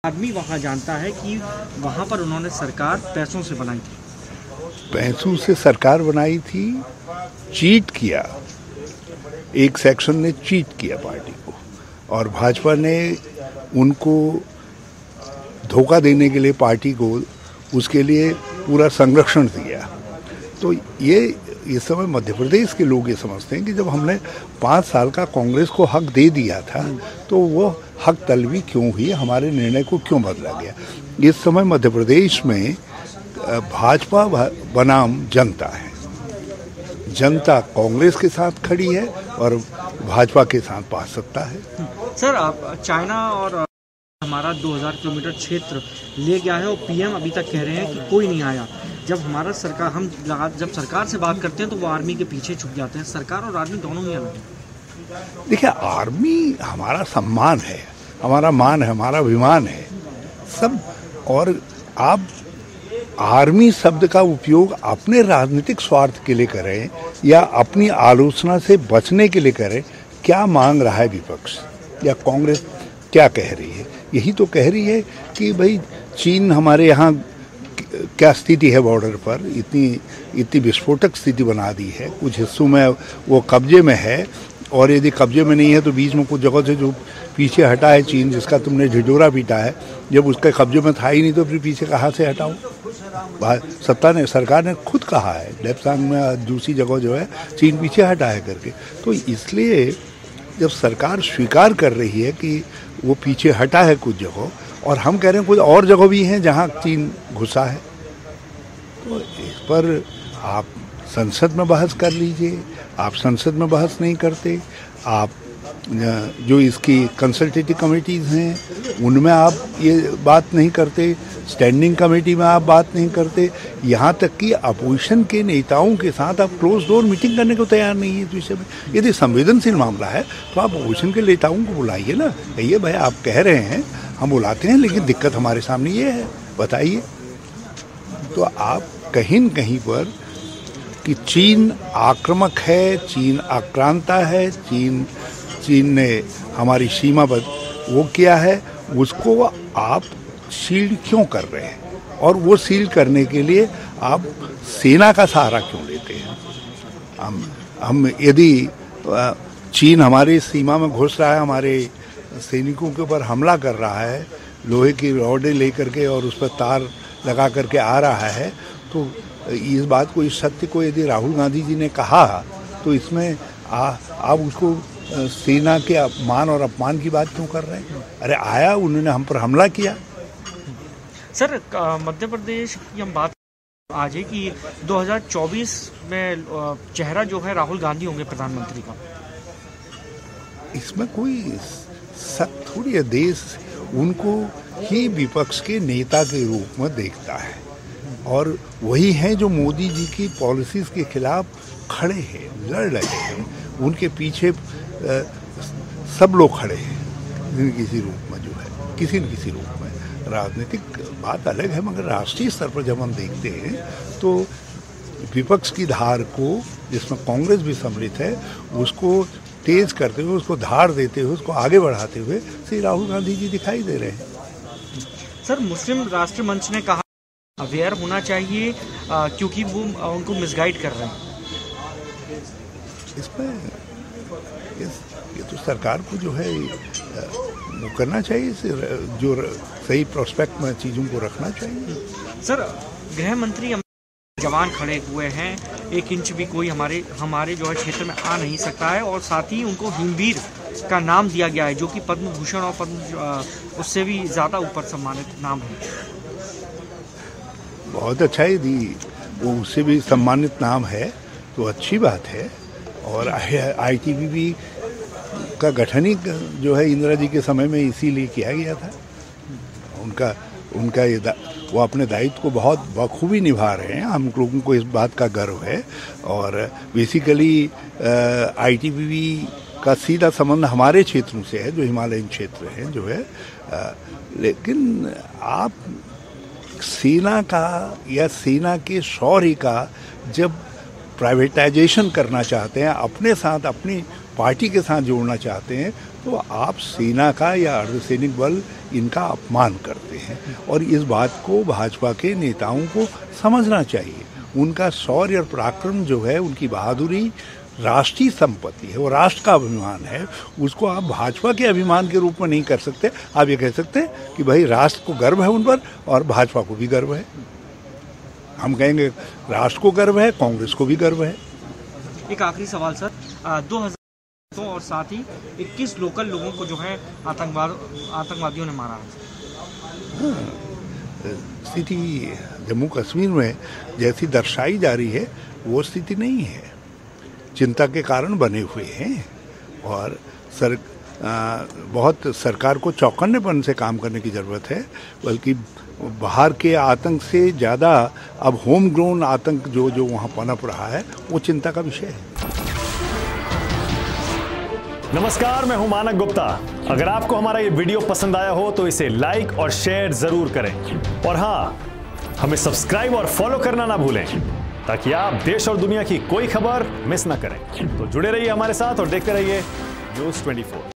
आदमी वहाँ जानता है कि वहाँ पर उन्होंने सरकार पैसों से बनाई थी। पैसों से सरकार बनाई थी, चीट किया, एक सेक्शन ने चीट किया पार्टी को, और भाजपा ने उनको धोखा देने के लिए पार्टी को उसके लिए पूरा संरक्षण दिया। तो ये इस समय मध्य प्रदेश के लोग ये समझते हैं कि जब हमने 5 साल का कांग्रेस को हक दे दिया था तो वो हक तलबी क्यों हुई, हमारे निर्णय को क्यों बदला गया। इस समय मध्य प्रदेश में भाजपा बनाम जनता है, जनता कांग्रेस के साथ खड़ी है और भाजपा के साथ पा सकता है। सर, आप चाइना और हमारा 2000 किलोमीटर क्षेत्र ले गया है और पीएम अभी तक कह रहे हैं कि कोई नहीं आया। जब हमारा सरकार जब सरकार से बात करते हैं तो वो आर्मी के पीछे छुप जाते हैं। सरकार और आर्मी दोनों ही अलग है। देखिए, आर्मी हमारा सम्मान है, हमारा मान है, हमारा अभिमान है सब। और आप आर्मी शब्द का उपयोग अपने राजनीतिक स्वार्थ के लिए करें या अपनी आलोचना से बचने के लिए करें, क्या मांग रहा है विपक्ष या कांग्रेस क्या कह रही है? यही तो कह रही है कि भाई चीन हमारे यहाँ क्या स्थिति है, बॉर्डर पर इतनी विस्फोटक स्थिति बना दी है, कुछ हिस्सों में वो कब्जे में है, और यदि कब्जे में नहीं है तो बीच में कुछ जगह से जो पीछे हटा है चीन, जिसका तुमने ढिढोरा पीटा है, जब उसके कब्जे में था ही नहीं तो फिर पीछे कहाँ से हटाओ। सरकार ने खुद कहा है, लेप्सांग में दूसरी जगह जो है चीन पीछे हटा है करके। तो इसलिए जब सरकार स्वीकार कर रही है कि वो पीछे हटा है कुछ जगह, और हम कह रहे हैं कुछ और जगह भी हैं जहां चीन घुसा है, तो इस पर आप संसद में बहस कर लीजिए। आप संसद में बहस नहीं करते, आप जो इसकी कंसल्टेटिव कमेटीज़ हैं उनमें आप ये बात नहीं करते, स्टैंडिंग कमेटी में आप बात नहीं करते, यहाँ तक कि अपोजिशन के नेताओं के साथ आप क्लोज डोर मीटिंग करने को तैयार नहीं है इस विषय में। यदि संवेदनशील मामला है तो आप अपोजिशन के नेताओं को बुलाइए ना, कहिए भाई आप कह रहे हैं, हम बुलाते हैं, लेकिन दिक्कत हमारे सामने ये है, बताइए। तो आप कहीं न कहीं पर कि चीन आक्रामक है, चीन आक्रांता है, चीन ने हमारी सीमा पर वो किया है, उसको आप सील क्यों कर रहे हैं, और वो सील करने के लिए आप सेना का सहारा क्यों लेते हैं? हम यदि चीन हमारी सीमा में घुस रहा है, हमारे सैनिकों के ऊपर हमला कर रहा है, लोहे की रॉडें लेकर के और उस पर तार लगा करके आ रहा है, तो इस बात को, इस सत्य को यदि राहुल गांधी जी ने कहा तो इसमें आप उसको सेना के मान और अपमान की बात क्यों कर रहे हैं? अरे आया, उन्होंने हम पर हमला किया। सर, मध्य प्रदेश की हम बात आज है कि 2024 में चेहरा जो है राहुल गांधी होंगे प्रधानमंत्री का। इसमें कोई शक थोड़ी है। देश उनको ही विपक्ष के नेता के रूप में देखता है, और वही हैं जो मोदी जी की पॉलिसीज के खिलाफ खड़े हैं, लड़ रहे हैं, उनके पीछे सब लोग खड़े हैं किसी रूप में, जो है किसी न किसी रूप में। राजनीतिक बात अलग है, मगर राष्ट्रीय स्तर पर जब हम देखते हैं तो विपक्ष की धार को, जिसमें कांग्रेस भी सम्मिलित है, उसको तेज करते हुए, उसको धार देते हुए, उसको आगे बढ़ाते हुए श्री राहुल गांधी जी दिखाई दे रहे हैं। सर, मुस्लिम राष्ट्र मंच ने कहा अवेयर होना चाहिए क्योंकि वो उनको मिसगाइड कर रहे हैं। इसमें ये तो सरकार को जो है वो करना चाहिए, जो सही प्रोस्पेक्ट में चीज़ों को रखना चाहिए। सर, गृह मंत्री जवान खड़े हुए हैं, 1 इंच भी कोई हमारे जो है क्षेत्र में आ नहीं सकता है, और साथ ही उनको हिमवीर का नाम दिया गया है, जो कि पद्म भूषण और पद्म उससे भी ज़्यादा ऊपर सम्मानित नाम है। बहुत अच्छा है, यदि वो उससे भी सम्मानित नाम है तो अच्छी बात है। और ITBP का गठन ही जो है इंदिरा जी के समय में इसीलिए किया गया था। उनका ये वो अपने दायित्व को बहुत बखूबी निभा रहे हैं, हम लोगों को इस बात का गर्व है। और बेसिकली ITBP का सीधा संबंध हमारे क्षेत्रों से है, जो हिमालयन क्षेत्र है जो है। लेकिन आप सेना का या सेना के शौर्य का जब प्राइवेटाइजेशन करना चाहते हैं, अपने साथ अपनी पार्टी के साथ जोड़ना चाहते हैं तो आप सेना का या अर्धसैनिक बल इनका अपमान करते हैं। और इस बात को भाजपा के नेताओं को समझना चाहिए। उनका शौर्य और पराक्रम जो है, उनकी बहादुरी राष्ट्रीय संपत्ति है, वो राष्ट्र का अभिमान है। उसको आप भाजपा के अभिमान के रूप में नहीं कर सकते। आप ये कह सकते हैं कि भाई राष्ट्र को गर्व है उन पर और भाजपा को भी गर्व है। हम कहेंगे राष्ट्र को गर्व है, कांग्रेस को भी गर्व है। एक आखिरी सवाल सर, 2000 और साथ ही 21 लोकल लोगों को जो है आतंकवादियों ने मारा है। स्थिति जम्मू कश्मीर में जैसी दर्शाई जा रही है वो स्थिति नहीं है। चिंता के कारण बने हुए हैं और बहुत सरकार को चौकन्नेपन से काम करने की ज़रूरत है। बल्कि बाहर के आतंक से ज़्यादा अब होम ग्रोन आतंक जो वहाँ पनप रहा है वो चिंता का विषय है। नमस्कार, मैं हूं मानक गुप्ता। अगर आपको हमारा ये वीडियो पसंद आया हो तो इसे लाइक और शेयर जरूर करें और हाँ, हमें सब्सक्राइब और फॉलो करना ना भूलें ताकि आप देश और दुनिया की कोई खबर मिस ना करें। तो जुड़े रहिए हमारे साथ और देखते रहिए न्यूज़ 24।